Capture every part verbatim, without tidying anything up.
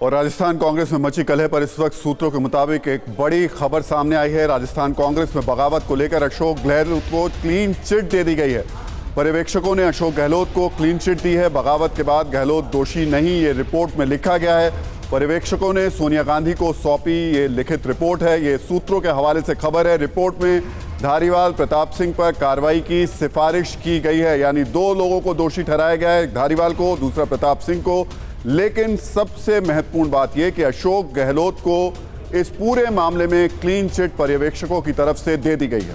और राजस्थान कांग्रेस में मची कलह पर इस वक्त सूत्रों के मुताबिक एक बड़ी खबर सामने आई है। राजस्थान कांग्रेस में बगावत को लेकर अशोक गहलोत को क्लीन चिट दे दी गई है। पर्यवेक्षकों ने अशोक गहलोत को क्लीन चिट दी है। बगावत के बाद गहलोत दोषी नहीं, ये रिपोर्ट में लिखा गया है। पर्यवेक्षकों ने सोनिया गांधी को सौंपी ये लिखित रिपोर्ट है। ये सूत्रों के हवाले से खबर है। रिपोर्ट में धारीवाल प्रताप सिंह पर कार्रवाई की सिफारिश की गई है, यानी दो लोगों को दोषी ठहराया गया है, धारीवाल को, दूसरा प्रताप सिंह को। लेकिन सबसे महत्वपूर्ण बात यह कि अशोक गहलोत को इस पूरे मामले में क्लीन चिट पर्यवेक्षकों की तरफ से दे दी गई है।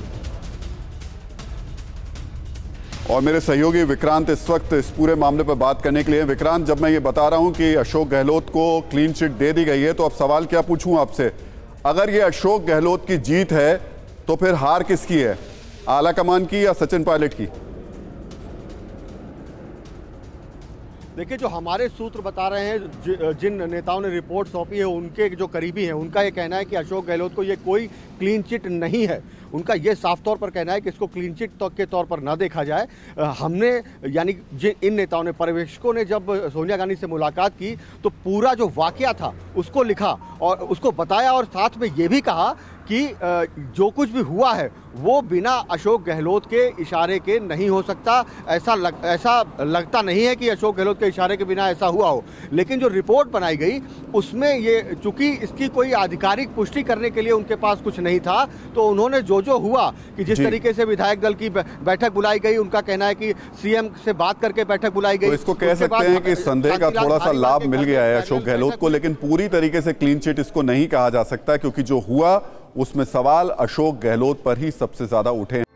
और मेरे सहयोगी विक्रांत इस वक्त इस पूरे मामले पर बात करने के लिए। विक्रांत, जब मैं ये बता रहा हूं कि अशोक गहलोत को क्लीन चिट दे दी गई है, तो अब सवाल क्या पूछूं आपसे, अगर ये अशोक गहलोत की जीत है तो फिर हार किसकी है, आला कमान की या सचिन पायलट की? देखिए, जो हमारे सूत्र बता रहे हैं, जिन नेताओं ने रिपोर्ट सौंपी है, उनके जो करीबी हैं, उनका ये कहना है कि अशोक गहलोत को ये कोई क्लीन चिट नहीं है। उनका ये साफ तौर पर कहना है कि इसको क्लीन चिट के तौर पर ना देखा जाए। हमने यानी इन नेताओं ने, पर्यवेक्षकों ने जब सोनिया गांधी से मुलाकात की तो पूरा जो वाकया था उसको लिखा और उसको बताया, और साथ में ये भी कहा कि जो कुछ भी हुआ है वो बिना अशोक गहलोत के इशारे के नहीं हो सकता। ऐसा लग, ऐसा लगता नहीं है कि अशोक गहलोत के इशारे के बिना ऐसा हुआ हो। लेकिन जो रिपोर्ट बनाई गई उसमें ये, चूंकि इसकी कोई आधिकारिक पुष्टि करने के लिए उनके पास कुछ नहीं था, तो उन्होंने जो जो हुआ कि जिस तरीके से विधायक दल की बैठक बुलाई गई, उनका कहना है कि सीएम से बात करके बैठक बुलाई गई। तो इसको कह सकते हैं कि संदेह का थोड़ा सा लाभ मिल गया है अशोक गहलोत को, लेकिन पूरी तरीके से क्लीन चिट इसको नहीं कहा जा सकता, क्योंकि जो हुआ उसमें सवाल अशोक गहलोत पर ही सबसे ज्यादा उठे।